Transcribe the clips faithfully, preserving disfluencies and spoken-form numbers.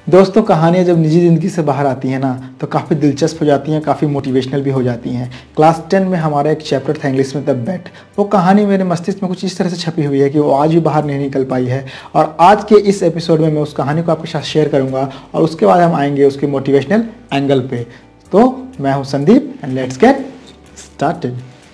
दोस्तों, कहानियाँ जब निजी ज़िंदगी से बाहर आती हैं ना तो काफ़ी दिलचस्प हो जाती हैं, काफ़ी मोटिवेशनल भी हो जाती हैं। क्लास टेन में हमारा एक चैप्टर था इंग्लिश में, द बेट। वो कहानी मेरे मस्तिष्क में कुछ इस तरह से छपी हुई है कि वो आज भी बाहर नहीं निकल पाई है। और आज के इस एपिसोड में मैं उस कहानी को आपके साथ शेयर करूँगा और उसके बाद हम आएंगे उसके मोटिवेशनल एंगल पे। तो मैं हूँ Sandeep and let's get started.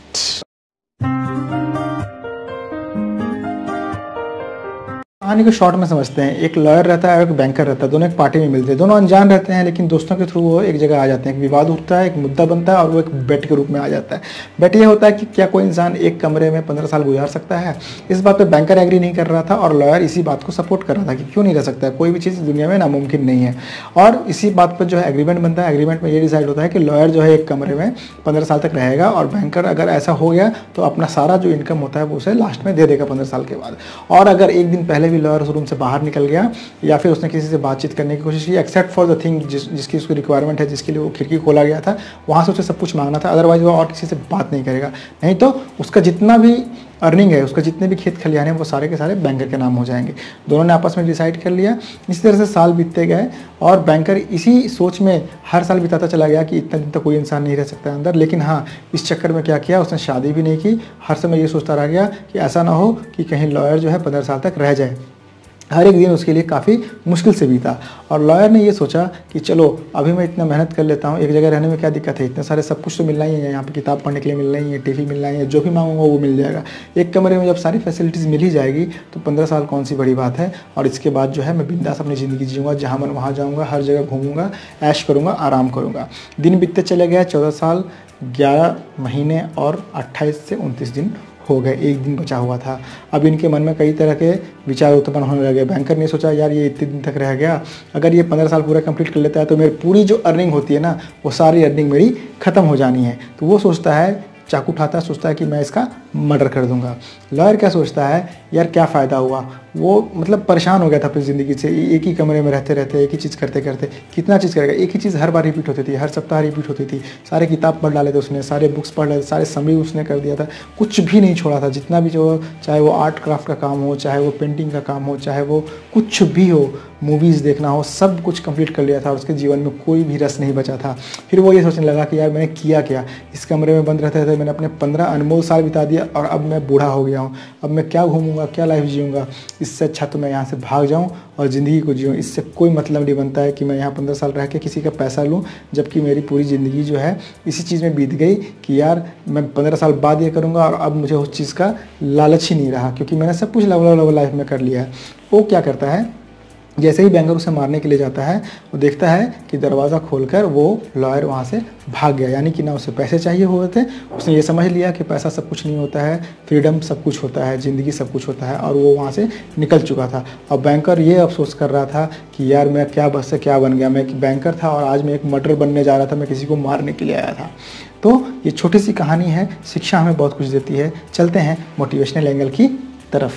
कहानी को शॉर्ट में समझते हैं। एक लॉयर रहता है और एक बैंकर रहता है, दोनों एक पार्टी में मिलते हैं। दोनों अनजान रहते हैं लेकिन दोस्तों के थ्रू वो एक जगह आ जाते हैं। एक विवाद उठता है, एक मुद्दा बनता है और वो एक बेट के रूप में आ जाता है। बेट ये होता है कि क्या कोई इंसान एक कमरे में पंद्रह साल गुजार सकता है। इस बात पे बैंकर एग्री नहीं कर रहा था और लॉयर इसी बात को सपोर्ट कर रहा था कि क्यों नहीं रह सकता है, कोई भी चीज़ दुनिया में नामुमकिन नहीं है। और इसी बात पर जो है एग्रीमेंट बनता है। एग्रीमेंट में ये डिसाइड होता है कि लॉयर जो है एक कमरे में पंद्रह साल तक रहेगा और बैंकर अगर ऐसा हो गया तो अपना सारा जो इनकम होता है वो उसे लास्ट में दे देगा पंद्रह साल के बाद। और अगर एक दिन पहले भी लॉयर उस रूम से बाहर निकल गया या फिर उसने किसी से बातचीत करने की कोशिश की एक्सेप्ट फॉर द थिंग जिस जिसकी उसकी रिक्वायरमेंट है, जिसके लिए वो खिड़की खोला गया था, वहाँ से उसे सब कुछ मांगना था, अदरवाइज वो और किसी से बात नहीं करेगा। नहीं तो उसका जितना भी अर्निंग है, उसका जितने भी खेत खलिहान है, वो सारे के सारे बैंकर के नाम हो जाएंगे। दोनों ने आपस में डिसाइड कर लिया। इसी तरह से साल बीतते गए और बैंकर इसी सोच में हर साल बिताता चला गया कि इतना दिन तक कोई इंसान नहीं रह सकता अंदर। लेकिन हाँ, इस चक्कर में क्या किया, उसने शादी भी नहीं की। हर समय ये सोचता रह गया कि ऐसा ना हो कि कहीं लॉयर जो है पंद्रह साल तक रह जाए। हर एक दिन उसके लिए काफ़ी मुश्किल से बीता और लॉयर ने ये सोचा कि चलो अभी मैं इतना मेहनत कर लेता हूँ, एक जगह रहने में क्या दिक्कत है, इतने सारे सब कुछ तो मिलना ही है, यहाँ पे किताब पढ़ने के लिए मिलना ही है, टीवी मिलना ही है, जो भी मांगूंगा वो मिल जाएगा। एक कमरे में जब सारी फैसिलिटीज़ मिल ही जाएगी तो पंद्रह साल कौन सी बड़ी बात है। और इसके बाद जो है मैं बिंदास अपनी ज़िंदगी जीऊँगा, जहाँ मन वहाँ जाऊँगा, हर जगह घूमूंगा, ऐश करूँगा, आराम करूँगा। दिन बीतते चले गए, चौदह साल ग्यारह महीने और अट्ठाईस से उनतीस दिन हो गए। एक दिन बचा हुआ था। अब इनके मन में कई तरह के विचार उत्पन्न होने लगे। बैंकर ने सोचा यार ये इतने दिन तक रह गया, अगर ये पंद्रह साल पूरा कंप्लीट कर लेता है तो मेरी पूरी जो अर्निंग होती है ना, वो सारी अर्निंग मेरी ख़त्म हो जानी है। तो वो सोचता है, चाकू उठाता है, सोचता है कि मैं इसका मर्डर कर दूंगा। लॉयर क्या सोचता है, यार क्या फ़ायदा हुआ। वो मतलब परेशान हो गया था अपनी ज़िंदगी से। एक ही कमरे में रहते रहते एक ही चीज़ करते करते कितना चीज़ करेगा। एक ही चीज़ हर बार रिपीट होती थी, हर सप्ताह रिपीट होती थी। सारे किताब पढ़ डाले थे उसने, सारे बुक्स पढ़ डाले, सारे समरी उसने कर दिया था, कुछ भी नहीं छोड़ा था। जितना भी जो, चाहे वो आर्ट क्राफ्ट का काम हो, चाहे वो पेंटिंग का काम हो, चाहे वो कुछ भी हो, मूवीज़ देखना हो, सब कुछ कंप्लीट कर लिया था और उसके जीवन में कोई भी रस नहीं बचा था। फिर वो ये सोचने लगा कि यार मैंने किया क्या, इस कमरे में बंद रहते रहते मैंने अपने पंद्रह अनमोल साल बिता दिया और अब मैं बूढ़ा हो गया हूँ। अब मैं क्या घूमूंगा, क्या लाइफ जीऊँगा। इससे अच्छा तो मैं यहाँ से भाग जाऊँ और ज़िंदगी को जीऊँ। इससे कोई मतलब नहीं बनता है कि मैं यहाँ पंद्रह साल रह के किसी का पैसा लूँ, जबकि मेरी पूरी ज़िंदगी जो है इसी चीज़ में बीत गई कि यार मैं पंद्रह साल बाद ये करूँगा और अब मुझे उस चीज़ का लालच ही नहीं रहा क्योंकि मैंने सब कुछ लेवल लेवल लाइफ में कर लिया है। वो क्या करता है, जैसे ही बैंकर उसे मारने के लिए जाता है, वो देखता है कि दरवाज़ा खोलकर वो लॉयर वहाँ से भाग गया। यानी कि ना उसे पैसे चाहिए हुए थे, उसने ये समझ लिया कि पैसा सब कुछ नहीं होता है, फ्रीडम सब कुछ होता है, ज़िंदगी सब कुछ होता है, और वो वहाँ से निकल चुका था। और बैंकर ये अफसोस कर रहा था कि यार मैं क्या बस से क्या बन गया। मैं एक बैंकर था और आज मैं एक मर्डर बनने जा रहा था, मैं किसी को मारने के लिए आया था। तो ये छोटी सी कहानी है, शिक्षा हमें बहुत कुछ देती है। चलते हैं मोटिवेशनल एंगल की तरफ।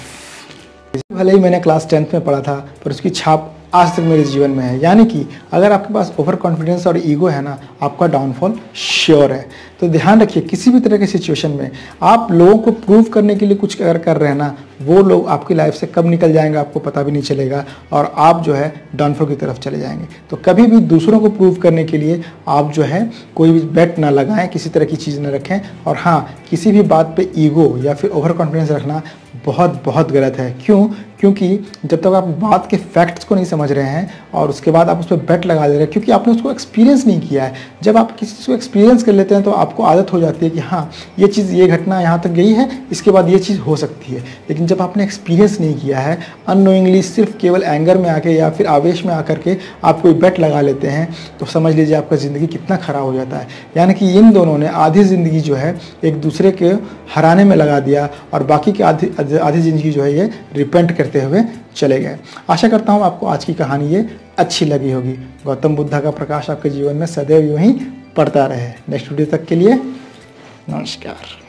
भले ही मैंने क्लास टेंथ में पढ़ा था पर उसकी छाप आज तक मेरे जीवन में है। यानी कि अगर आपके पास ओवर कॉन्फिडेंस और ईगो है ना, आपका डाउनफॉल श्योर है। तो ध्यान रखिए, किसी भी तरह की सिचुएशन में आप लोगों को प्रूव करने के लिए कुछ अगर कर रहे हैं ना, वो लोग आपकी लाइफ से कब निकल जाएंगे आपको पता भी नहीं चलेगा और आप जो है डाउनफॉल की तरफ चले जाएंगे। तो कभी भी दूसरों को प्रूव करने के लिए आप जो है कोई भी बेट ना लगाएं, किसी तरह की चीज़ ना रखें। और हाँ, किसी भी बात पे ईगो या फिर ओवर कॉन्फिडेंस रखना बहुत बहुत गलत है। क्यों? क्योंकि जब तक आप बात के फैक्ट्स को नहीं समझ रहे हैं और उसके बाद आप उस पर बेट लगा दे रहे हैं, क्योंकि आपने उसको एक्सपीरियंस नहीं किया है। जब आप किसी चीज़ को एक्सपीरियंस कर लेते हैं तो आपको आदत हो जाती है कि हाँ ये चीज़, ये घटना यहाँ तक गई है, इसके बाद ये चीज़ हो सकती है। लेकिन जब आपने एक्सपीरियंस नहीं किया है, अननोइंगली सिर्फ केवल एंगर में आके या फिर आवेश में आकर के आप कोई बेट लगा लेते हैं, तो समझ लीजिए आपका ज़िंदगी कितना ख़राब हो जाता है। यानी कि इन दोनों ने आधी ज़िंदगी जो है एक दूसरे के हराने में लगा दिया और बाकी की आधी आधी ज़िंदगी जो है ये रिपेंट करते हुए चले गए। आशा करता हूँ आपको आज की कहानी ये अच्छी लगी होगी। गौतम बुद्ध का प्रकाश आपके जीवन में सदैव यूं ही पड़ता रहे। नेक्स्ट वीडियो तक के लिए नमस्कार।